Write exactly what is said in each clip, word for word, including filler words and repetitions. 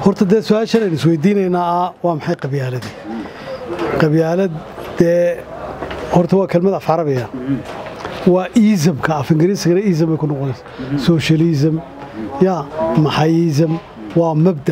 horta dee su-aashan aynu isweydiinaynaa waa maxay qabyaaladii qabyaalad dee horta waa kelmad af carabiya waa iisamka af ingiriisigana iisam bay ku noqonaysa socialism ya maxayism waa mabda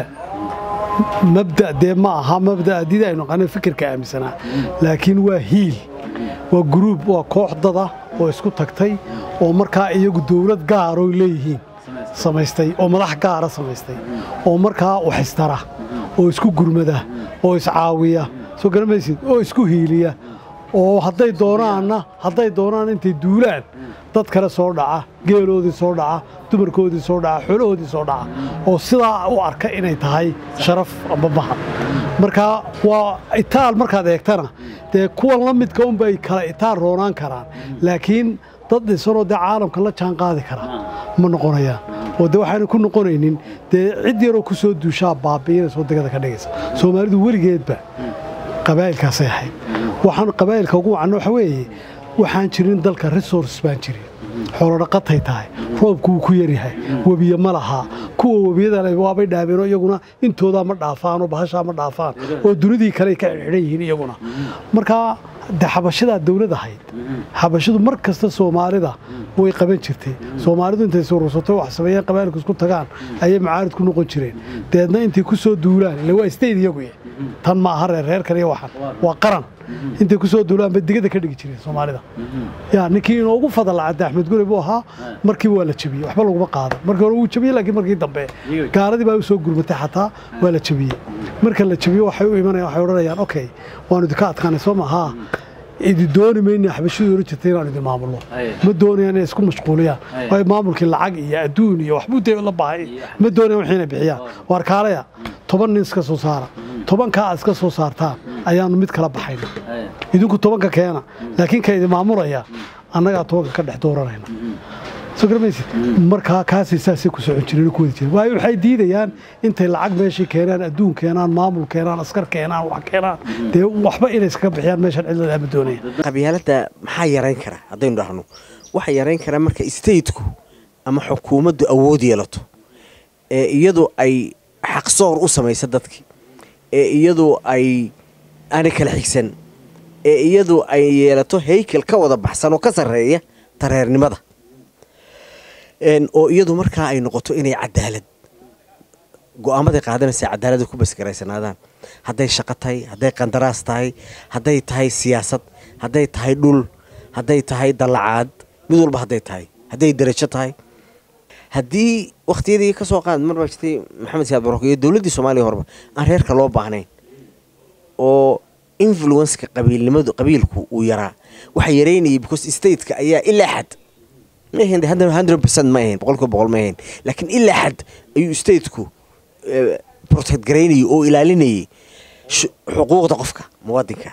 mabda dee ma aha mabda haddii aynu naqaano fikirka aaminsanaa laakiin waa hiil waa gruub waa koox dada oo isku tagtay oo markaa iyagu dowlad gaar oo leeyihiin samaystay oo madax gaara samaystay oo markaa u xistara oo isku gurmada oo iscaawiya soo garamaysid oo isku hiiliya oo hadday doonaanna hadday doonaan intay duulaan dad kale soo dhaca geeloodii soo dhaca dumarkoodii soo dhaca xoolahoodii soo dhaca oo sidaa u arka inay tahay sharaf ama mahad marka waa itaal markaad eegtana dee kuwan la midka unbay kala itaal roonaan karaan laakiin dad dhisanoo dee caalamka la jaan qaadi kara ma noqonayaan oo dee waxaana ku noqonaynin dee cid yaroo ku soo duushaa baabi'inaysa oo degada ka dhigaysa soomaalidu weligeedba qabaa'ilkaasay ahayd waxaan qabaa'ilka ugu wacan waxa weeye waxaan jirin dalka resources baan jirin xoolo dhaqatay tahay roobku wuu ku yaryahay webiye ma lahaa kuwa webiyada leh waabay dhaabeenoo iyaguna intoodaa ma dhaafaan oo bahashaa ma dhaafaan oo dunidii kale ka xidhan yihiin iyaguna markaa de xabashadaa dawlad ahayd xabashadu mar kasta soomaalida way qaban jirtay soomaalidu intay surursato wax sameeyeen qabaa'ilku isku tagaan ayay macaarid ku noqon jireen deedna intay ku soo duulaan ilaa waa state iyagu tan ma aha reer reerkan iyo waxan waa qaran intay ku soo duulaan ba digada ka dhigi jireen soomaalida yaa ninkii inoogu fadal cadde axmed guri buu ahaa markii waa la jabiyey waxba laguma qaado markii hore wuu jabiyey laakiin markii dambe gaaladii baa u soo gurmatay xataa waa la jabiyey marka la jabiyo waxay u imanayaan waxay odhanayaan okay waanu idinka adkaanay soo maaha idi dooni mayna xabashadu oran jirtay inaan idin maamulno ma doonayaan inay isku mashquuliyaan way maamulkii lacag iyo adduun iyo waxbuu dee la baahay ma doonayaan waxayna bixiyaan waar kaalaya toban nin iska soo saara tobankaa iska soo saartaan ayaanu mid kala baxayna idinku tobanka keena laakiin ka idin maamulaya annagaa tobanka ka dhex dooranayna soo garamaysid markaa kaasay saasay ku socon jireen ku wadi jireen waayo waxay diidayaan intay lacag meeshii keenaan adduun keenaan maamul keenaan askar keenaan wax keenaan dee waxba inay iskaga bixiyaan meeshan cidlada ama doonaya qabyaaladda maxaa yarayn kara haddaynu dhahno waxa yarayn kara marka stateku ama xukuumaddu awood yeelato ee iyadu ay xaqsoor u samaysa dadkii ee iyadu ay aanay kala xigsan ee iyadu ay yeelato haykel ka wada baxsan oo ka sarreeya tareernimada oo iyadu markaa ay noqoto inay cadaalad go'aamaday qaadanaysa cadaalada ku basgaraysanaadaan hadday shaqo tahay hadday qandaraas tahay hadday tahay siyaasad hadday tahay dhul hadday tahay dallacaad mid walba hadday tahay hadday darajo tahay haddii wakhtiyadii ka soo qaad mar baa jirtay maxamed siyaad barako iyo dowladdii soomaaliya horba aan reerka loo baahnayn oo influenceka qabiilnimadu qabiilku uu yaraa waxa yareynayay because stateka ayaa ilaa xad ما هند هندرد هندرد percent ما هين بقولكم بقول ما هين لكن إلا حد أيو ستيتكو بروتكت جريني أو إلاليني حقوق ضعفك موادك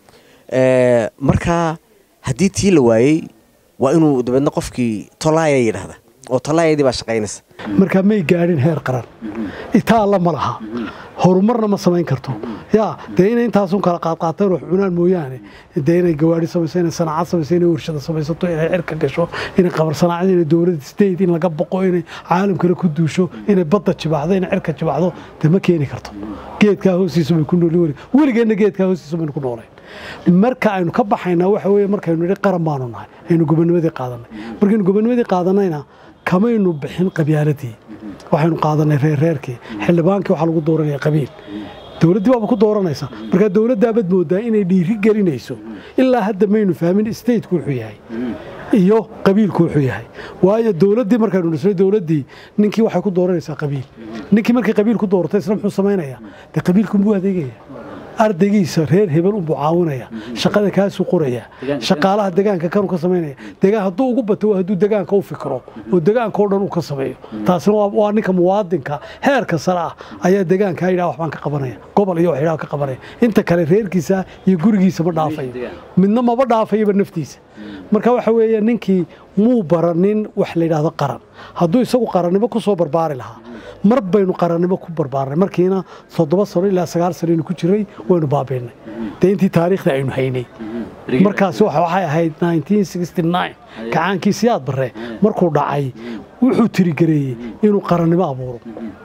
مركا هديتي لواي وإنه دبنا قفكي طلايا يد هذا أو طلايا دي باش قينس مركا ما يقارن هير قرار إتالا مرها horumarna ma samayn karto yaa deena intaasun kala qaad qaatay ruux cunaan mooyaane deena gawaari samaysan sanaacad samaysan warshada samaysato inay cirka gasho inay qabar sanaacad inay dawladda state in laga boqo inay caalam kale ku duusho inay badda jibaxdo inay cirka jibaxdo de ma keeni karto geedka hoostiisa way ku nool wari warigeena geedka hoostiisa way ku nooleen marka aynu ka baxayna waxa weeye markaynu nidhi qaran baanu nahay aynu gobonnimadii qaadanay markaynu gobonnimadii qaadanayna kamaynu bixin qabyaaladii waxaynu qaadanay reer reerkii xildhibaankii waxa lagu dooranaya qabiil dawladdii baaba ku dooranaysa marka dawladda abad moodaa inay dhiiri gelinayso ilaa hadda maynu fahmin stateku wuxuu yahay iyo qabiilku wuxuu yahay waayo dawladdii markaynu dhisnay dawladdii ninkii waxay ku dooranaysaa qabiil ninkii markii qabiil ku dooratay isla muxuu samaynayaa dee qabiilku muu adeegaya ardaygiisa reer hebel u bucaawinaya shaqada kaasuu qoraya shaqaalaha deegaanka kanu ka sameynaya deegaan hadduu ugu bato hadduu deegaanka u fikro oo deegaanka oo dhan uu ka sameeyo taasina waa ninka muwaadinka heerka sare ah ayaa deegaanka yidhaa waxbaan ka qabanaya gobol iyo waxyidhaa ka qabanaya inta kale reerkiisa iyo gurigiisa ma dhaafayo midna maba dhaafayaba naftiisa marka waxa weeye ninkii muu baranin wax la yidhaahdo qaran hadduu isagu qarannimo ku soo barbaari lahaa mar baynu qarannimo ku barbaarnay markiina toddoba sano ilaa sagaal sano aynu ku jiray waynu baabiinay dee intii taariikhda aynu haynay markaasi waxay ahayd nineteen sixty-nine kacaankii siyaad barre markuu dhacay wuxuu tirigareeyey inuu qarannimo abuuro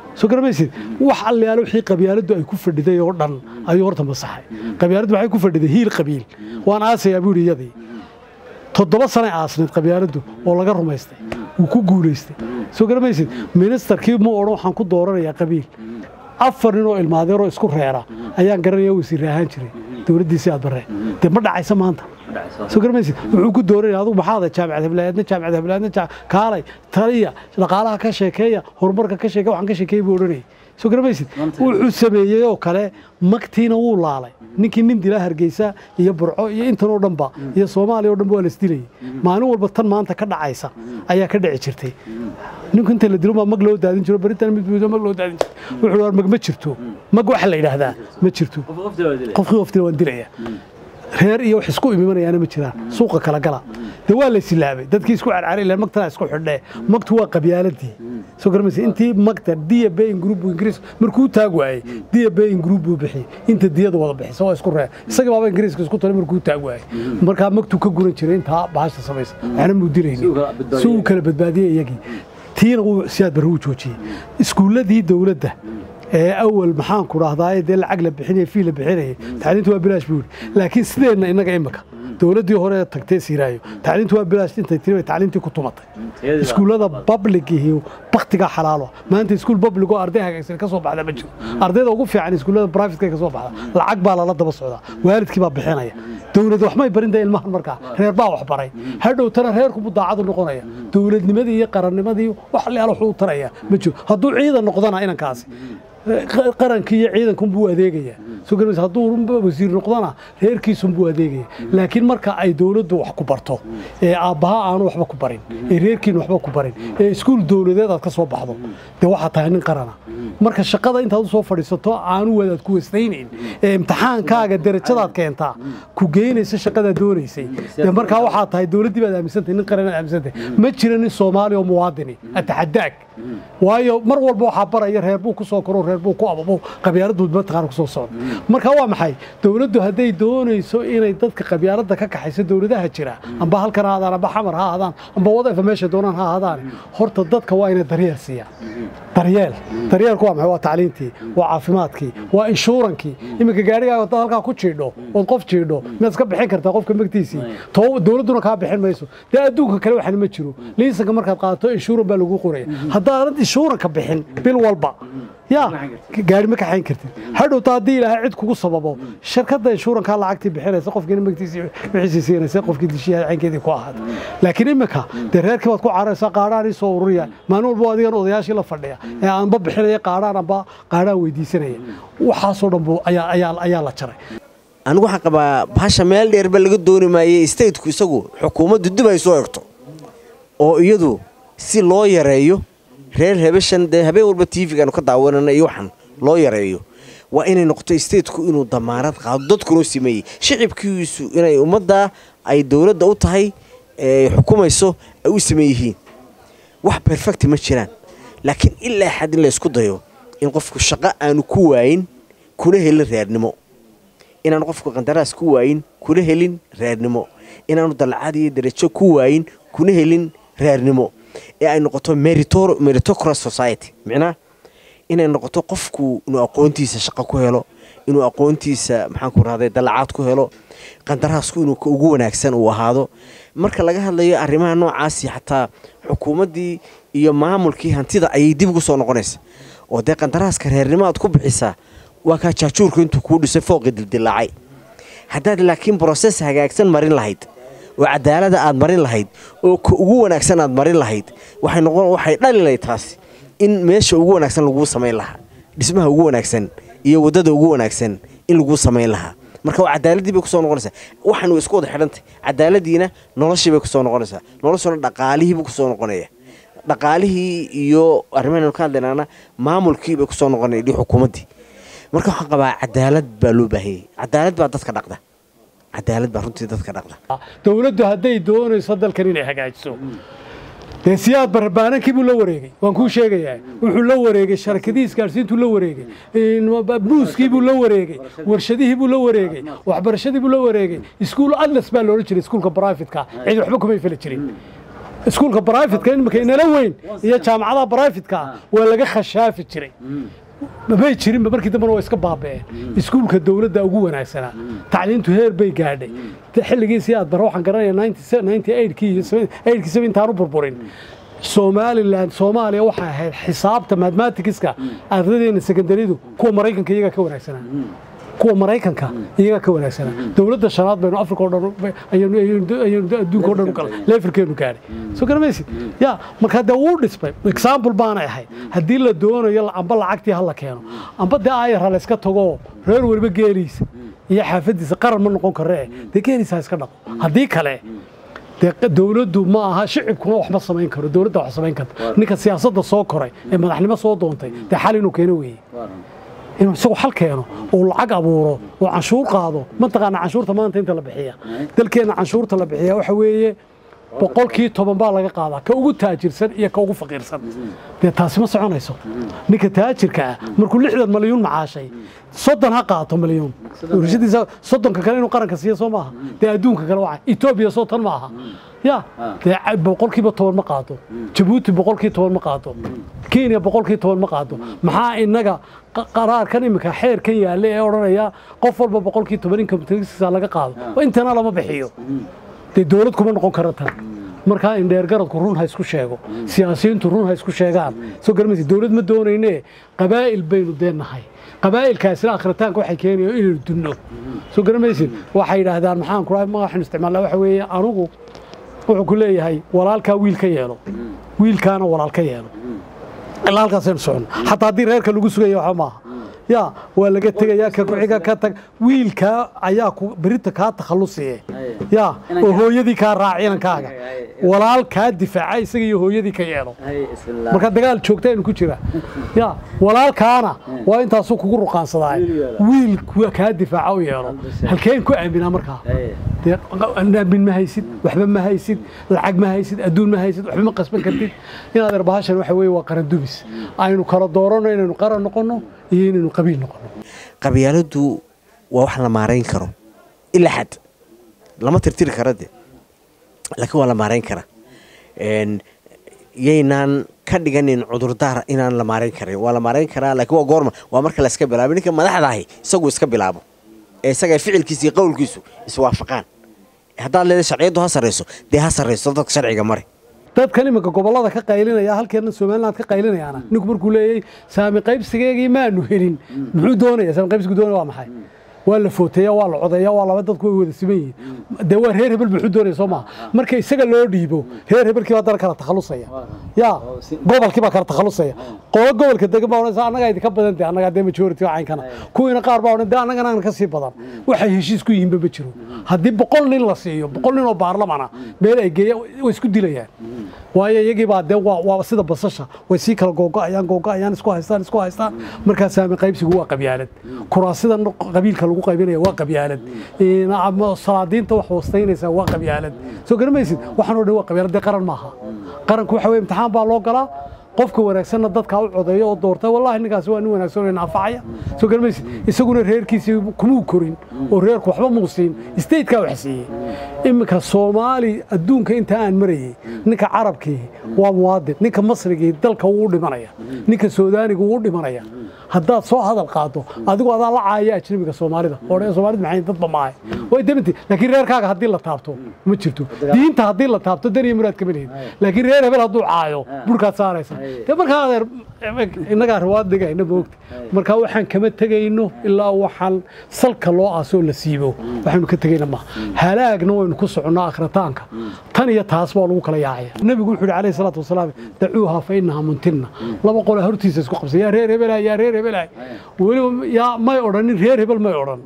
soo garamaysid wax allayaalo wixii qabyaaladdu ay ku fadhiday oo dhan ayuu horta masaxay qabyaaladdu waxay ku fadhiday hiil qabiil waan aasayaa buu iyadii toddoba sano aasneed qabyaaladdu oo laga rumaystay uu ku guulaystay soo garamaysid ministerkii ma odhan waxaan ku dooranayaa qabiil afar nin oo ilmaadeeroo isku reera ayaan garanaya wasiir ahaan jiray dowladdiisii aad barreen dee ma dhacaysa maanta soo garamaysid wuxuu ku dooranaya adigu maxaada jaamacad heblaadna jaamacad heblaadna kaalay taliya dhaqaalaha ka sheekeeya horumarka ka sheekeeya waxaan ka sheekeeyay buu odhanayay soo garamaysid wuxuu sameeyey oo kale magtiina wuu laalay ninkii nin dilaa Hargeysa iyo Burco iyo intan oo dhanba iyo Soomaaliya oo dhanba waa la isdilayay maalin walba tan maanta ka dhacaysa ayaa ka dhici jirtay ninku inta la dilo ma mag loo daadin jiro baritaan mid mid mag loo daadin jiro wuxuu war mag ma jirto mag waxa la yiraahdaa ma jirto qofkii qoftii waan dilaya reer iyo wax isku iimanayaan ma jiraan suuqa kala gala de waa la silaabay dadkii isku carcaray ilaa magtana isku xidhay magtu waa qabyaaladii soo garmaysi intii magta diya bayn group Ingiriis markuu taag waayay diya bayn group buu bixiyay inta diyada wada bixisay oo isku reer isaga baaba Ingiriiska isku tolay markuu taag waayay marka magtu ka guran jiray inta baasha sameysay ana muu dilayay suu kala badbaadiyay iyagii tiina uu siyaad baruu joojiyay iskuuladii dawladda ee awal maxaan ku raahdaa ee lacag la bixinay fiil la bixinay tacliintu waa bilaash buu laakiin sideena inaga imaka dawladii hore tagtay siiraayo tacliintu waa bilaash inta tirada tacliintii ku tumatay iskuulada public iyo waqtiga xalaalo maanta iskuul public oo arday hagaagsan ka soo baxda ma jiro ardayda ugu fiican iskuulada private ka soo baxda lacag baa la daba socda waalidkii baa bixinaya dawladdu wax may barin ilmaha markaa reer baa wax baray hadhow tana reerku mudaacad noqonaya dawladnimadii iyo qarannimadii wax la yaalo wuxuu taraya ma jiro hadduu ciidan noqdana inankaasi qarankii iyo ciidanku buu adeegaya soo garmaysa hadduu wasiir noqdana reerkiisun buu adeegaya laakiin marka ay dawladdu wax ku barto ee aabbaha aanu waxba ku barin ee reerkiin waxba ku barin ee iskuul dawladeed aad ka soo baxdo de waxa tahay nin qarana marka shaqada intaad soo fadhiisato aanu wadaad ku wasnaynin ee imtixaankaaga darajadaad keentaa ku geynaysa shaqada doonaysay de marka waxa tahay dawladdii baad aaminsantay nin qarana aaminsantay ma jiro nin Soomaali oo muwaadini ataxadaag waayo mar walba waxa baraya reer buu ku soo koro reer buu ku ababo qabyaaladdu ma taqaan ku soo socdo marka waa maxay dawladdu haday doonayso inay dadka qabyaaladda ka kaxayso dawladaha jira amba halkan aadaan amba xamar ha aadaan amba wada meesha doonaan ha aadaan horta dadka waa inay daryeel siiyaan daryeel daryeelku waa maxay waa tacliintii waa caafimaadkii waa inshurankii iminka gaarigaaga dad halka ku jiidho oo qof jiidho ma iska bixin kartaa qofka magtiisii too dawladduna ka bixin mayso de adduunka kale waxan ma jiro liisanka markaad qaato inshuran baa lagu qoraya haddaan inshuranka bixin bil walba يا قاعد ما كحين كرتي هذا طادي لها عد كوكو سببه شركة إنشورن كان لعقتي بحيرة سقف جن مكتسي بحسيسين سقف كده شيء عين كده كواحد لكن إمكها درير كم تكون عرسة قاراني صورية ما نقول بوادي أنا وضياش إلا فردية يعني أنا بحيرة قاران أنا بقارا ويدي سنة وحاصل بو أيا أيا أيا لا ترى أنا واحد كبا بهاش مال يربل قدوني ما يستيد كيسقو حكومة ضد ما يسوقته أو يدو سي لو يريو reer habashan de habeen walba T V gaanu ka daawanana iyo waxan loo yareeyo waa inay noqoto state-ku inuu damaarad qaado dadku loo sameeyay shicibkiisu inay ummadda ay dawladda u tahay ee xukumayso ay u sameeyeen wax perfect ma jiraan laakiin ilaa xad in la isku dayo in qofku shaqo aanu ku waayin kuna helin reernimo inaan qofku qandaraas ku waayin kuna helin reernimo inaanu dalcad iyo darajo ku waayin kuna helin reernimo ee ay noqoto meritocracy society macna inay noqoto qofku inuu aqoontiisa shaqo ku helo inuu aqoontiisa maxaan ku raadey dalacad ku helo qandaraasku inuu ugu wanaagsan uu ahaado marka laga hadlayo arrimaha noocaas xataa xukuumadii iyo maamulkii hantida ay dib ugu soo noqonaysa oo de qandaraaska reernimaad ku bixisa waa ka jaajuurku intuu ku dhisay fooqi dildilaacay haddaad laakiin process hagaagsan marin lahayd وعدالة aad marin lahayd oo ugu wanaagsan aad marin lahayd waxay noqon waxay dhalilay taas in meesha ugu wanaagsan lagu sameeyay laha dhismaha ugu wanaagsan iyo wadada ugu wanaagsan in lagu sameeyay laha marka cadaaladii bay ku soo noqonaysaa waxaan isku wada xidhantay cadaaladiina noloshii bay ku soo noqonaysaa noloshuna dhaqaalihii buu ku soo noqonaya dhaqaalihii iyo arrimahan ka hadlaynana maamulkii bay ku soo noqonayay xukuumadii marka waxaan qabaa cadaalad baa loo baahiyay cadaalad baa dadka dhaqda cadaalad baa runtii dadka dhaqda dawladdu haday doonayso dalkan inay hagaajiso de siyaad barbaankii buu la wareegay waan ku sheegayaa wuxuu la wareegay sharkadiis gaarsiintu la wareegay in buuskii buu la wareegay warshadihii buu la wareegay waxbarashadii buu la wareegay iskuul adlas baa loo jiray iskuulka private ka cid waxba kuma fili jirin iskuulka برايفت إن مكان نلوين هي جامعة برايفت كا ولا خشاف تشري ما بيشرين بمركز دمر ويسك بابه iskuulka dawladda ugu wanaagsanaa tacliintu heer bay gaadhay xilligii siyaad barwaxan garanaya ninety-eight kii eighty-seven intaan u burburin Somaliland Soomaaliya waxa ahayd xisaabta mathematicska ardaydeena secondarydu kuwa Mareykanka iyaga ka wanaagsanaa kuwa Mareykanka iyaga ka wanaagsanaa dawladda shanaad baynu Afrika oo dhan ayaynu ayaynu adduunka oo dhan u kala levelkeenu gaaray soo garmaysid ya marka da uu dhisbay example baan ahay hadii la doonayo amba lacagtii hal la keeno amba da ay hal iska tago reer waliba geeliisa iyo xaafadiisa qaran ma noqon karee de geeliisa iska dhaqo hadii kale dawladdu ma aha shicibkuna wax ma samayn karo dawladda wax samayn karto ninka siyaasadda soo koray ee madaxnimo soo doontay de xal inuu keeno weey inuu soo xal keeno oo lacag abuuro oo canshuur qaado ma taqaan canshuurta maanta inta la bixiya dalkeena canshuurta la bixiya waxa weeye boqolkiiba toban baa laga qaadaa ka ugu taajirsan iyo ka ugu faqiirsan de taasi ma soconayso ninka taajirka ah markuu lixdan malyan macaashay soddon ha qaato malyan urshadiisa soddon ka kale inuu qaranka siiyo Soomaha de adduunka kale waxa Ethiopia soo tan maaha ya de boqolkiiba toban ma qaato Djibouti boqolkiiba toban ma qaato Kenya boqolkiiba toban ma qaato maxaa inaga qaraarkan imika xeerkan yaale ee oranaya qof walba boqolkiiba toban income tax laga qaado intana lama bixiyo de dawlad kuma noqon karata marka in dheer garadku run ha isku sheego siyaasiyiintu run ha isku sheegaan soo garmaysi dawlad ma doonayne qabaa'il baynu deenahay qabaa'ilkaasina akhritaanka waxay keenayaan inuu dunno soo garmaysi waxay yiraahdaan maxaan ku raay magaxan isticmaalaa waxa weeye anugu wuxuu ku leeyahay walaalka wiilka yeelo wiilkaana walaalka yeelo ilaa halkaas aynu socon hatta hadii reerka lagu sugayo waxa maaha ya waa laga tagayaa ka kuxiga ka tag wiilka ayaa ku birita ka takhalusay ya oo hooyadii ka raaciyankaaga walaalka difaacay isaga iyo hooyadii ka yeelo marka dagaal joogtay in ku jira ya walaalkaana waa intaas kugu ruqaansaday wiilku ka difaaca u yeelo halkeen ku aamina marka bin ma haysid waxba ma haysid lacag ma haysid adduun ma haysid waxba ma qasban kartid inaad arbahashan waxa weey waa qaran dubis aynu kala doorano inaynu qaran noqono iyo inaynu qabiil noqono qabyaaladu waa wax la maareyn karo ila xad lama tirtiri karo de laakiin waa la maareyn kara een yeynaan ka dhiganin cudurdaar inaan la maareyn karin waa la maareyn karaa laakiin waa goorma waa marka la iska bilaabo ninka madaxda ahi isagu iska bilaabo ee isaga ficilkiisa iyo qowlkiisu iswaafaqaan haddii leedahay sharciyadu ha sareyso de ha sareyso dadka sharciga mari dadkan imika gobolada ka qaylinaya halkeena Soomaaliland ka qaylinayana ninku markuu leeyahay saami qaybsigeegii ma aanu helin muxuu doonayaa saami qaybsigu doonaya waa maxay waa la footeeyaa waa la codeeyaa waa laba dadku way wada simeeyeen de waa reer hebel muxuu doonaya Soomaa marka isaga loo dhiibo reer hebelkii waa dalka kala takhalusaya ya gobolkii baa kala takhalusaya qolo gobolka degan baa oranaysa anaga idin ka badan tahay anaga de majority waa caynkana kuwiina qaar baa oranaysa anaga aan ka sii badan waxay heshiis ku yihiin ba jiro hadii boqol nin la siiyo boqol nin oo baarlamaan ah meel ay geeyaan way isku dilayaan waayo iyagii baa de waa sida basasha way si kala googo'ayaan googo'ayaan isku haystaan isku haystaan markaas saami qaybsigu waa qabyaalad kuraasida qabiilka lagu qaybinayo waa qabyaalad in ama salaadiinta wax hoosteynaysa waa qabyaalad soo garmaysid waxaan oo dhan waa qabyaalad qaran maaha qaranku waxa weey imtixaan baa loo galaa qofka wanaagsan dadka u codeeyo oo doortay wallahi ninkaas waa nin wanaagsan oo naafacaya soo garmaysid isaguna reerkiisa kuma korin oo reerku waxba muusin state-ka wax siiyay imika Soomaali adduunka inta aan marayay ninka carabkii waa muwaadin ninka Masriga dalka uu dhimanaya ninka Suudaaniga uu dhimanaya haddaad soo hadal qaado adigu adaa la caaya ajnabiga Soomaalida oo Soomaalida maxay dad bamaay way deminti laakiin reerkaaga hadii la taabto ma jirto diinta hadii la taabto dariya muraad ka maleeyay laakiin reer hebel haduu caayo burka saaraysa de marka adeer inaga rawaadiga ina boogta marka waxaan kama tagayno ilaa waxaan salka loo aasoo la siibo waxaanu ka tagayna ma halaagna waynu ku soconaa akhritaanka tan iyo taas baa lagu kala yaacay nabigu wuxuu yiri salaatu wasalaam dacuuha fa innaha muntinna laba qolo hortiisa isku qabsay yaa reer hebel yaa reer hebel wali yaa may oran reer hebel may oran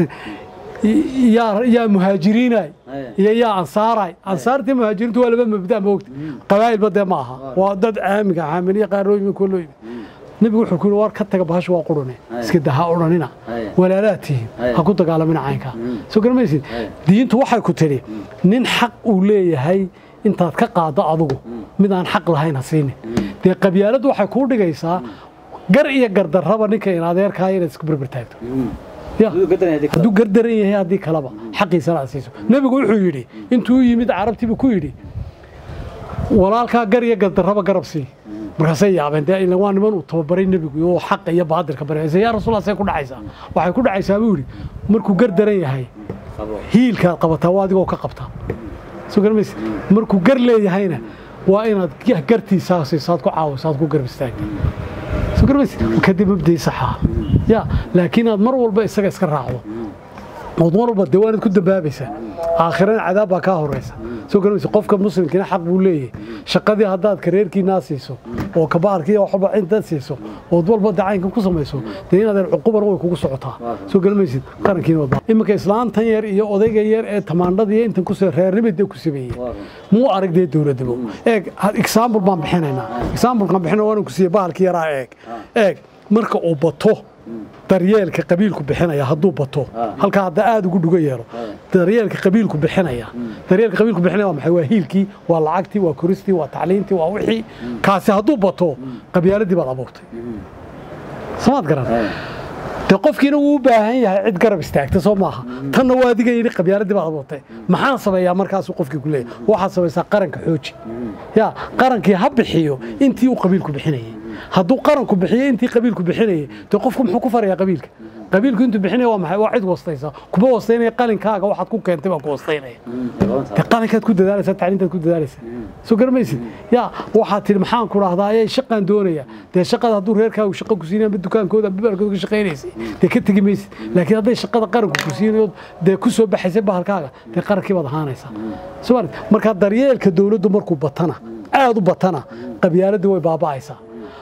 يا يا مهاجرين يا يا أنصاري أنصارتي مهاجرين ولا بمبدأ موقت قبائل بدأ معها وضد عامك عاملية قارون من كله نبي يقول كل وار كتك بهاش واقرونه سكدها قرننا ولا لا تهم هكنت قال من عينك سكر ما يصير دين توحى كتري نين حق وليه هاي أنت كقاعدة أضوء مدان حق لهاي نسيني دي قبيلة وحى كل جيسا قرية قدر ربنا نكين هذا كاين سكبر برتايته يا دو قدرين هي هذه كلامه حقي سلاسيسو نبي يقول حيري أنتوا يمد عربتي بكويري walaalkaa gar iyo gardarraba garab sii markaasay yaabeen dee ilaa waa niman uu tababaray nebigu oo xaqa iyo baadilka baraysa yaa rasuul say ku dhacaysaa waxay ku dhacaysaa buu yidhi markuu gar daran yahay hiilkaad qabataa waa adigoo ka qabtaa soo garmaysa markuu gar leeyahayna waa inaad gartiisaa siisaad ku caawisaad ku garb istaagta soo garmaysa kadib mabdii saxa ya laakiin aad mar walba isaga iska raacdo ood mar walba deewaanad ku dambaabaysa aakhirana cadaab baa kaa horeysa soo garmaysa qofka muslimkiina xaq buu leeyahay shaqadii haddaad kareerkiinaa siiso oo kabaarkii waxba intaad siiso ood walba dacaynka ku samayso dee inaad cuquban way kugu socotaa soo garmaysid qarankiina wada iminka islaantan yar iyo odayga yar ee tamaandhada iyo intan ku soo reernimada ku sameeyay muu aragday dawladdu eeg example baan bixinaynaa example kan bixinaa waan ku siiyay bahalkii yaraa eeg eeg marka uu bato daryeelka qabiilku bixinaya hadduu bato halka hadda aad ugu dhuga yeelo daryeelka qabiilku bixinaya daryeelka qabiilku bixinaya waa maxay waa hiilkii waa lacagtii waa koristii waa tacliintii waa wixii kaasi hadduu bato qabyaaladii baad abuurtay samaad garan de qofkiina wuu u baahan yahay cid garab istaagta soo maaha tanna waa adiga yidhi qabyaaladii baad abuurtay maxaan sameeyaa markaasuu qofkii ku leeyahay waxaad samaysaa qaranka xooji ya qarankii ha bixiyo intii uu qabiilku bixinayay hadduu qaranku bixiyo intii qabiilku bixinayay dee qofku muxuu ku farayaa qabiilka qabiilku intuu bixinaya waa maxay waa cid wastaysa kuma wastaynaya qalinkaaga waxaad ku keentay baa ku wastaynaya dee qalinkaad ku dadaalaysaa tacliintaad ku dadaalaysaa soo garmaysid yaa waxaad tidhi maxaan ku dhahdaa ayay shaqaan doonaya dee shaqada hadduu reerkaagu shaqo ku siinaya ama dukaankooda ama baalkooda ka shaqaynaysay dee ka tegi maysid laakiin hadday shaqada qaranku ku siinayo dee ku soo baxaysay bahalkaaga dee qarankii baad ahaanaysaa soo markaa daryeelka dawladdu markuu batana aad u batana qabyaaladii way baaba'aysaa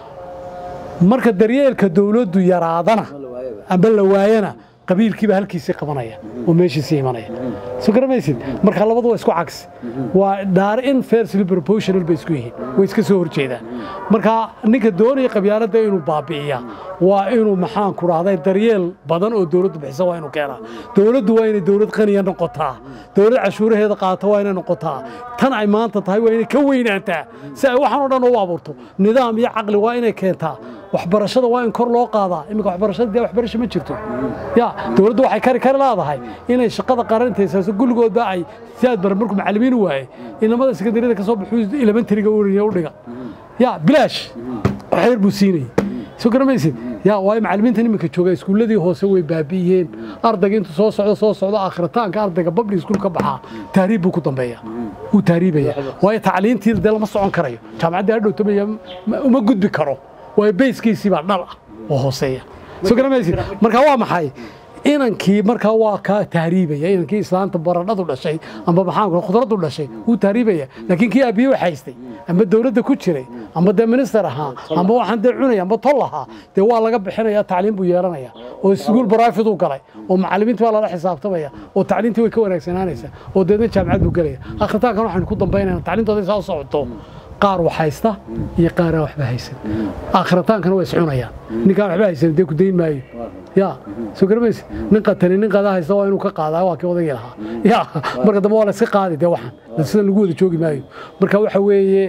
marka daryeelka dawladdu yaraadana amba la waayana qabiilkiiba halkiisii qabanaya oo meeshiisii imanaya soo garamaysid marka labadu waa isku cagsi waa dhaar in fairly proportional bay isku yihiin way iska soo horjeedaan marka ninka doonaya qabyaaladda inuu baabi'iya waa inuu maxaan ku dhahday daryeel badan oo dawladdu bixisa waa inuu keenaa dawladdu waa inay dawlad qaniya noqotaa dawlad cashuuraheeda qaata waa inay noqotaa tan ay maanta tahay waa inay ka weynaataa si ay waxaan oo dhan u abuurto nidaam iyo caqli waa inay keentaa waxbarashada waa in kor loo qaadaa iminka waxbarashada dee waxbarasho ma jirto ya dawladdu waxay kari kari leedahay inay shaqada qarantaysaso gulligoodba ay siyaad bar markuu macallimiin u waayay inamada sekandariyada ka soo baxuu elementariga u dhiga ya bilaash waxyar buu siinayay soo garamaysid ya waayo macallimiintan iminka jooga iskuulladii hoose way baabi'iyeen ardayga intuu soo socdo soo socdo aakhiritaanka ardayga public school ka baxaa taariib buu ku dambeeya wuu taariibaya waayo tacliintii dee lama socon karayo jaamacaddii hadhowtamaya uma gudbi karo waa bayskiisii baa dhal ah oo hooseeya soo garamaysid marka waa maxay inankii markaa waa ka tahriibaya inankii islaanta baradhadu dhashay amba maxaan khudraddu dhashay wuu tahriibaya laakiin kii aabbiye wax haystay amba dawladda ku jiray amba dee minister ahaa amba waxaan dee cunaya amba tol ahaa dee waa laga bixinaya tacliin buu yeelanaya oo iskuul private u galay oo macallimiintii waa lala xisaabtamaya oo tacliintii way ka wanaagsanaanaysaa oo deedna jaamacad buu gelaya akhiritaankan waxaan ku dambaynayna tacliintooda saa u socoto qaar wax haysta iyo qaar aan waxba haysan aakhirtaankana way iscunayaan ninkaan waxba haysan dee ku dayn maayo ya soo garamaysid nin qatani nin qadaa haysta waa inuu ka qaadaa waa kii odagii lahaa ya marka dambe waa la iska qaadi dee waxaan sida lagu wada joogi maayo marka waxa weeye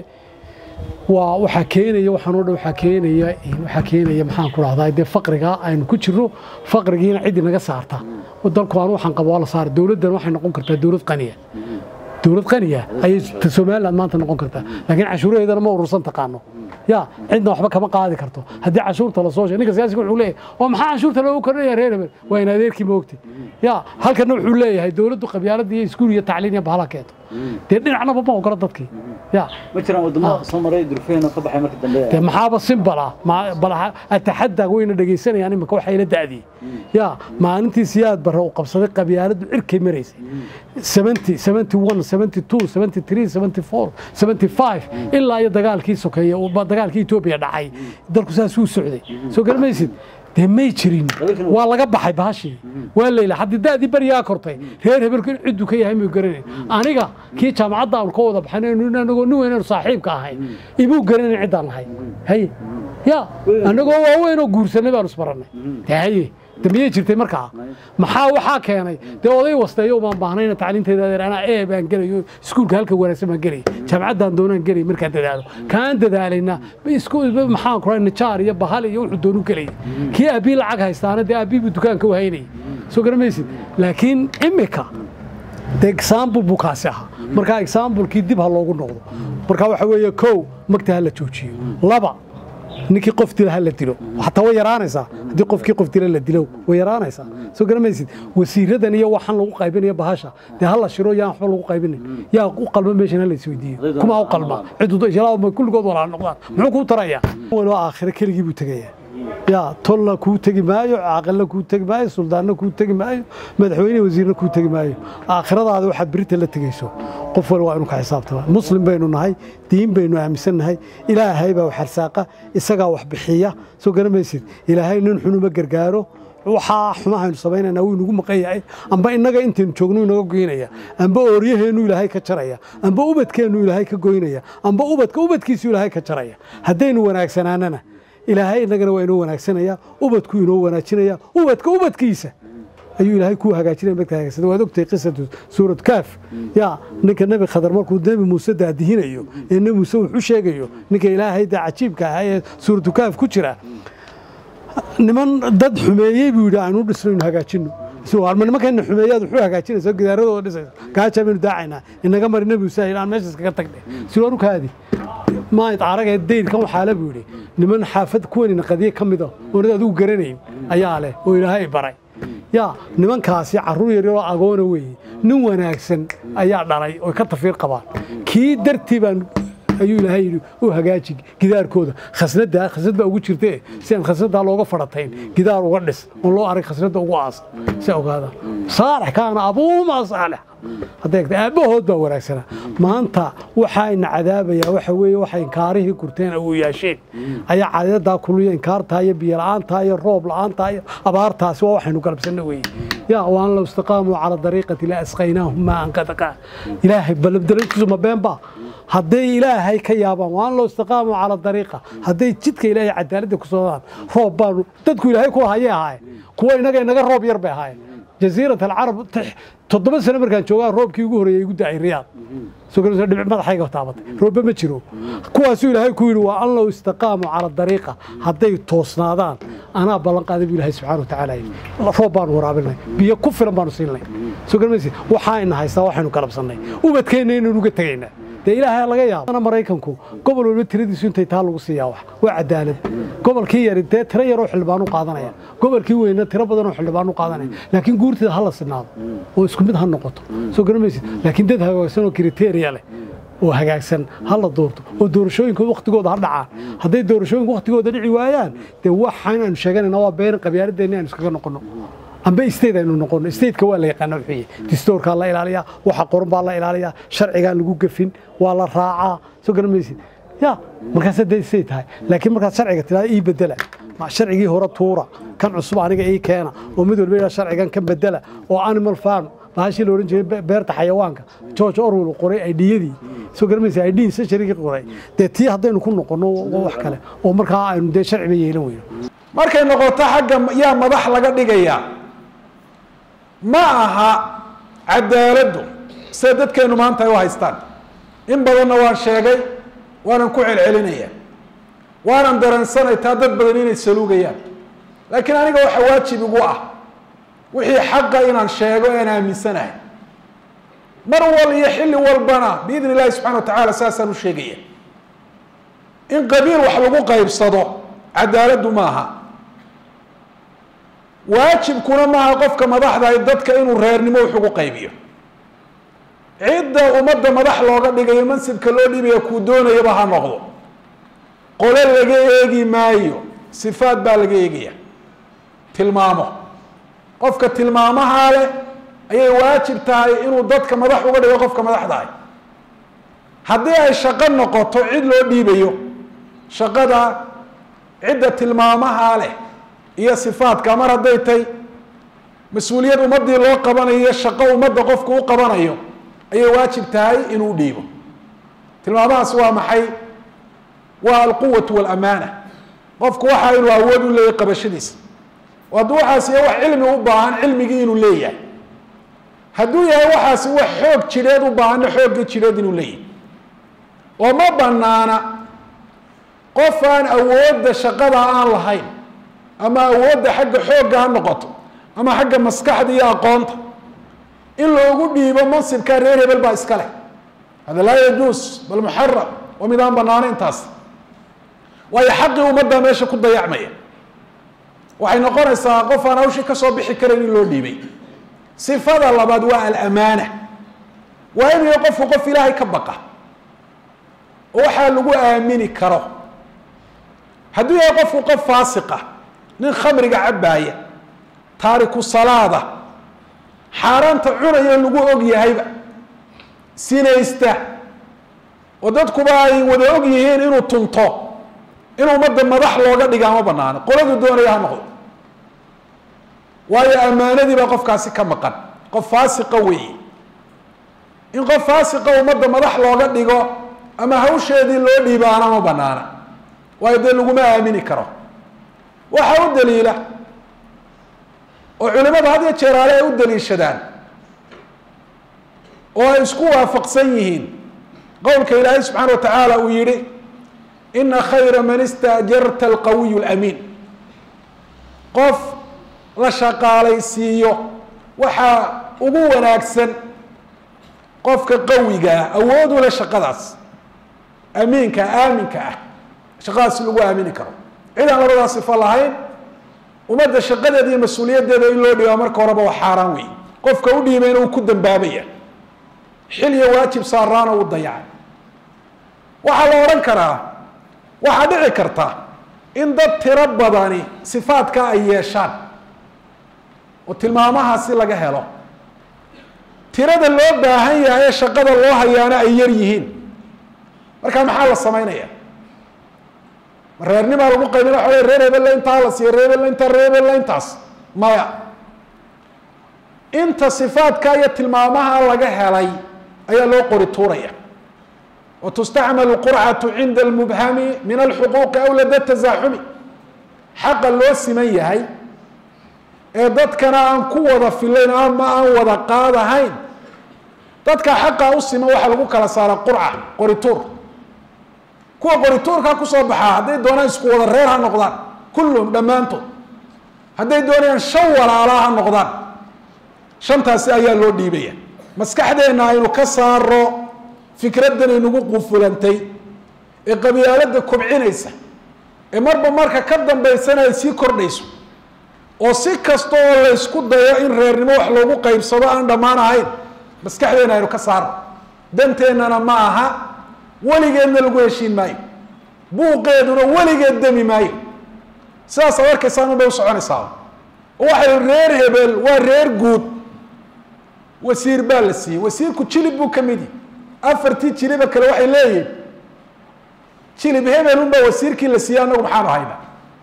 waa waxa keenaya waxaan oo dhan waxa keenaya waxa keenaya maxaan ku raahdaa dee faqriga aynu ku jirno faqrigiina cid naga saarta oo dalku aan waxaan qabo la saar dawladdan waxay noqon kartaa dawlad qaniya dawlad qaniya ayay Soomaaliland maanta noqon kartaa laakiin cashuuraheedana ma urursan taqaano ya cidna waxba kama qaadi karto haddii cashuurta la soo sheego ninka siyaasiga wuxuu leeyahay oo maxaa cashuurta loogu kordhaya reer hebel waa in adeerkii moogtay ya halkana wuxuu leeyahay dawladdu qabyaaladda iyo iskuul iyo tacliin iyo bahala keento dee dhinacna ma ogola dadkii ya ma jiraan wadamo soo maray durfeen ka baxay markii dambe dee maxaaba simbala ma balaha ataxadda wayna dhageysanayaan imika waxay la daadiyay ya maalintii siyaad barro qabsaday qabyaaladdu cirkay maraysay seventy seventy-one seventy-two seventy-three seventy-four seventy-five ilaa iyo dagaalkii sokeeyay oo dagaalkii Itoobiya dhacay dalku saas uu socday soo galmaysid dee may jirin waa laga baxay baashii waa leeyla hadii daadii bariyaa kortay reer hebelku cidu ka yahay ma garanay aniga kii jaamacadda aan ka wada baxnay anagoo nin weyn oo saaxiibka ahay ibuu garanay cidaan lahay hay ya anagoo waa weyn oo guursanay baan isbaranay hay dambiye jirtay markaa maxaa waxa keenay dee oday wasteeyo baan baahnayna tacliinteeda ana ee baan galayo iskuulka halka wanaagsan baan galay jaamacaddan doonaan galay markaa dadaalo kaan dadaalayna iskuul maxaan ku raynaa jaar iyo bahal iyo wuxuu doonu galay kii abi lacag haystaana dee abi dukaanka u haynay soo garamaysid laakiin imika the example bukaasi ah marka example kii dib ha loogu noqdo marka waxa weeye kow magta la joojiyo laba ninkii qof dila la dilo xataa way yaraanaysaa hadii qofkii qof dila la dilo way yaraanaysaa soo garamaysid wasiiradan iyo waxan lagu qaybinayo bahasha de hal shiro yaan waxba lagu qaybinin yaa u qalma meeshan la isweydiiyo kuma u qalma cidu jalaa ma kulligood wala noqdaan muxuu ku taraya wala aakhir keligii buu tagaya yaa tolla ku tagi maayo aqalla ku tagi maayo suldaanna ku tagi maayo madaxweyne wasiirna ku tagi maayo aakhiradaada waxa birta la tagayso qof walba waa inuu ka xisaabtamo muslim baynu nahay diin baynu aaminsanahay ilaahay baa wax xarsaqa isaga wax bixiya soo garamaysid ilaahay nin xunuma gargaaro waxa xumahan sameynayna uu nagu maqayaay amba inaga intaan joogno inaga goynaya amba ooriyaheenu ilaahay ka jaraya amba ubadkeenu ilaahay ka goynaya amba ubadka ubadkiisu ilaahay ka jaraya hadaynu wanaagsanaanana ilaahay inagana waa inoo wanaagsanaya ubadku inoo wanaajinaya ubadka ubadkiisa ayuu ilaahay ku hagaajinay markaa hagaagsan waad ogtay qisadu suurad kaaf ya ninka nabi khadar markuu nabi muuse daadihinayo ee nabi muuse wuxuu sheegayo ninka ilaahay da cajiibka ah ee suurad kaaf ku jira niman dad xumeeyay buu yiri aanu dhisnay hagaajino soo arman markaan xumeeyad wuxuu hagaajinaysaa gidaaradooda dhisay gaaja baynu daacayna inaga mar nabi muuse aan meeshaas kaga tagnay soo aru kaadi ما يتعرق الدين كم حالة بيقولي لمن حافظ كوني نقديه كم ده ورد أدو قرنين أياله وإلهي براي يا لمن كاسي عروري روا أقونه وي نو ناكسن أيا داري وكتفير قبال كي درتيبان أيو إلهي وهجاجي كدار كودا خسنت ده خسنت بقى وجود شرطة سين خسنت ده لوجا فرطين كدار وقدس والله أري خسنت وقاص سأو هذا صالح كان أبوه ما صالح هذاك أبوه هذا وراسنا ما أنت وحين عذاب يا وحوي وحين كاره كرتين أو يا شيء أي عذاب ده كله إنكار تاي بيران تاي الروب لان تاي أبار تاس وحين وقلب سنوي يا وأن لو استقاموا على الطريقة لا أسقيناهم ما أنقذك إلهي بل بدرجة ما بين با هدي إلهي كيابا وأن لو استقاموا على الطريقة هدي جدك إلهي عدالة كسودان روب بارو تدكو إلهي كوا هاي هاي كوا إنك إنك روب يربي هاي جزيرة العرب تضبط سنة مركان شوغا روب كي يقول يقول داعي الرياض سوكر سنة دبع ماذا حاجة وطابط روب ما تشيرو كوا سوي لهاي كويلو وأن لو استقاموا على الطريقة هدي توصنادان أنا بلنق هذا بيقول سبحانه وتعالى روب بارو رابلنا بيا كفر بارو سيلنا سوكر ميسي وحاين هاي سواحين وكلب صنعي وبتكينين ونقتين ده إلهي laga yaab ana Mareykanku gobol walba tiradiisu intay taa lagu siiyaa wax waa cadaalad gobolkii yar intee tiro yar oo xildhibaan u qaadanaya gobolkii weynna tiro badan oo xildhibaan u qaadanaya laakiin guurtida hal la sinaado oo isku mid ha noqoto soo garamaysid laakiin dad hagaagsan oo criteria leh oo hagaagsan hal la doorto oo doorashooyinka waqtigooda ha dhacaan haday doorashooyinka waqtigooda dhici waayaan de waxaan aan sheeganayna waa been qabyaaladeenna aan iskaga noqono أما استيد إنه نقول استيد كوالله يقنع فيه دستور كالله إلاليا وحقورن بالله إلاليا شرع كان لجوجفين ولا راعة سكر ميسي يا مركز ده استيد هاي لكن مركز شرع كتير إيه بدله مع شرع جي هورا تورا كان عصب عنك إيه كان ومدور بيلا شرع كان كم بدله وأنيمال فارم هاشي لورنج بيرت حيوانك جوج أورول وقري أيدي دي سكر ميسي أيدي سشريك قري ده تي هذا نكون نقول وحكله ومركز إنه ده شرع بيجيلوه markay noqoto xagga yaa madax laga dhigaya ma aha cadaaladu sida dadkeenu maanta ay u haystaan in badanna waan sheegay waanan ku celcelinaya waanan daransanay taa dad badan inay saluugayaan laakiin aniga waxa waajib igu ah wixii xaqa inaan sheego ee aan aaminsanahay mar wal iyo xilli walbana biidni illaahi subxaana wa tacaala saasaan u sheegaya in qabiil wax lagu qaybsado cadaaladu maaha waajibkuna maaha qofka madaxda ay dadka inuu reernimo wax ugu qaybiyo cidda ummadda madax looga dhigayo mansibka loo dhibayo kuu doonayaba ha noqdo qole laga eegi maayo sifaad baa laga eegaya tilmaamo qofka tilmaamaha leh ayay waajib tahay inuu dadka madax uga dhigo qofka madaxda ah haddii ay shaqo noqoto cid loo dhiibayo shaqada cidda tilmaamaha leh iyo sifaadka mar hadday tay mas-uuliyad ummadii loo qabanayo shaqo ummadda qofku u qabanayo ayay waajib tahay inuu dhiibo tilmaamahaas waa maxay waa alquwatu walamaana qofku waxa inuu awood u leeyahay qabashadiisa hadduu waxaas yahay wax cilmi u baahan cilmigii inuu leeyahay hadduu yahay waxaasi wax xoog jireed u baahanna xoogga jireed inuu leeyahay oo ma banaana qof aan awoodda shaqada aan lahayn ama awoodda xagga xoogga ha noqoto ama xagga maskaxda iyo aqoonta in loogu dhiibo mansibka reer hebel baa iska leh hada laa yajuus bal muxaram ومدان بنانين تاس ويحقق مدى ماشي كل ضيعمية وحين نقول ساقف أنا وشي كسب بحكرني اللوديبي صفة الله بدواء الأمانة وين يقف وقف إلهي كبقة وحال لقوا آميني كره هدو يقف وقف فاسقة من خمر عباية تارك الصلاة حاران تعون يلقوا أقيا هيبة سينيسته ودadku baa ay wada og yihiin inuu tunto inuu madda madax looga dhigaamo banaano qoladu doonaya noqdo waayo amaanadii baa qofkaasi ka maqan qof faasiqa weey in qof faasiqa uu madda madax looga dhigo ama hawsheedii loo dhiibaana ma banaana waayo dee laguma aamini karo waxa u daliila oo culimada had iyo jeer ay u daliishadaan oo ay isku waafaqsan yihiin قولك إلهي سبحانه وتعالى ويري إن خير من استأجرت القوي الأمين قف لشقالي سيو وحا أبوه ناكسن قفك قوي أودو لشقالاس أمين كآمن كأه شقالاس لقوا أمين كرم إذا أنا صفة اللهين ومدى الشقادة دي مسؤولية دي دي اللي دي أمر كوربا وحاراوي قفك ودي منه كدن بابية حلية واجب صارانا والضيعان waxaa la oran karaa waxaa dhici karta in dad tiro badani sifaadka ay yeeshaan oo tilmaamahaasi laga helo tirada loo baahan yahay ee shaqada loo hayaana ay yar yihiin marka maxaa la sameynaya reernima lagu qaybin waxa reer hebel inta la siiyo reer hebel inta reer hebel intaas maya inta sifaadka iyo tilmaamaha laga helay ayaa loo qori tuuraya وتستعمل القرعة عند المبهم من الحقوق أو لدى التزاحم حق الله سمية هاي ضد كان أن قوة في الليل أما أن وضع قادة هين ضد كان حق أسمى وحلقوك لصار قرعة قريتور كوا قريتور كاكو صباحا هدي دونا يسقوا الريرها النقضان كلهم لما أنتم هدي دونا ينشور علىها النقضان شمتها سيئة اللو ديبية مسكح دينا إنو كسارو fikradani nagu qufulantay ee qabiilada kubcinaysa ee marba marka ka dambeysana ay sii kordhayso oo si kasto oo la isku dayo in reernimo wax loogu qaybsado aan dhamaan ahayn maskaxdeena aynu ka saar danteennana ma aha weligeedna lagu heshiin maayo buuqeeduna weligeed dami maayo sidaas arkaysan u dhow soconaysaa waxay reer hebel waa reer guud wasiir baa la siiyey wasiirku jilib buu ka mid yahay afartii jiliba kale waxay leeyihiin jilib hebel unba wasiirkii la siiyey anagu maxaanu haynaa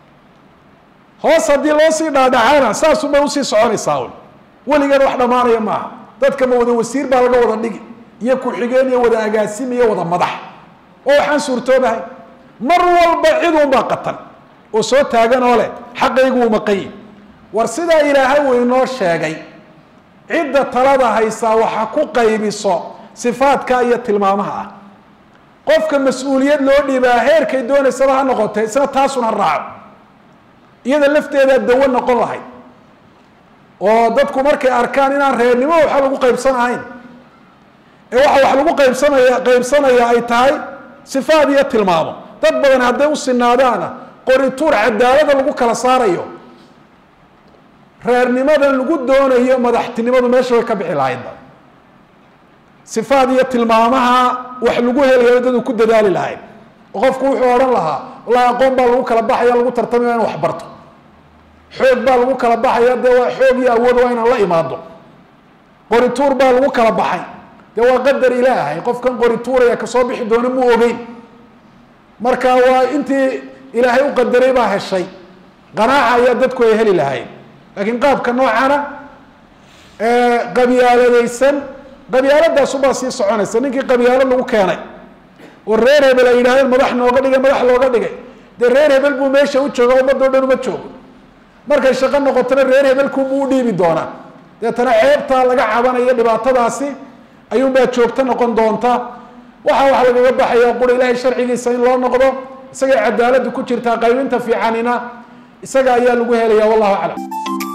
hoos haddii loo sii dhaadhacaana saasuba usii soconaysaa un weligeed wax dhammaanaya maaha dadka ma wada wasiir baa laga wada dhigi iyo ku-xigeen iyo wada agaasim iyo wada madax oo waxaan suurtoobahay mar walba cid unbaa qatan oo soo taagan oo leh xaqaygu uu maqan yahi war sidaa ilaahay uu inoo sheegay cidda talada haysaa waxa ku qaybiso sifaadka iyo tilmaamaha ah qofka mas'uuliyad loo dhibaa heerkay doonaysaba ha noqotay isna taasuna ha raaco iyada lafteeda dawo noqon lahayd oo dadku markay arkaan inaan reernimo waxa lagu qaybsanahayn ee waxa wax lagu qaybsanaya qaybsanaya ay tahay sifaad iyo tilmaamo dad badan hadday u sinaadaana qorituur cadaalada lagu kala saarayo reernimadan lagu doonayo madaxtinimadu meesha way ka bixi lahayd sifaad iyo tilmaamaha wax lagu helayo dad ku dadaali lahayd qofku wuxuu oran lahaa wallahi aqoon baa lagu kala baxaya lagu tartamaya in wax barto xoog baa lagu kala baxaya dee waa xoog iyo awood waa inaan la imaado qorituur baa lagu kala baxay dee waa qadar ilaahay qofkan qorituuraya kasoo bixi doona muu ogeyn marka waa intii ilaahay u qadaray baa heshay qanaaca ayaa dadku ay heli lahayd laakiin qaabka noocana qabyaaladaysan qabyaaladaas ubaa sii soconaysa ninkii qabyaalo lagu keenay oo reer hebel ay yidhahdeen madax nooga dhigay madax looga dhigay dee reer hebel buu meesha u jooga ummadoo dhan uma joogo markay shaqo noqotona reer hebelkuubuu u dhiibi doonaa deetana ceebtaa laga cabanayo dhibaatadaasi ayuunbaa joogto noqon doonta waxa wax lagaga baxaya qura ilaahay sharcigiisa in loo noqdo isagay cadaaladu ku jirtaa qaybinta fiicanina isaga ayaa lagu helaya wallahu aclam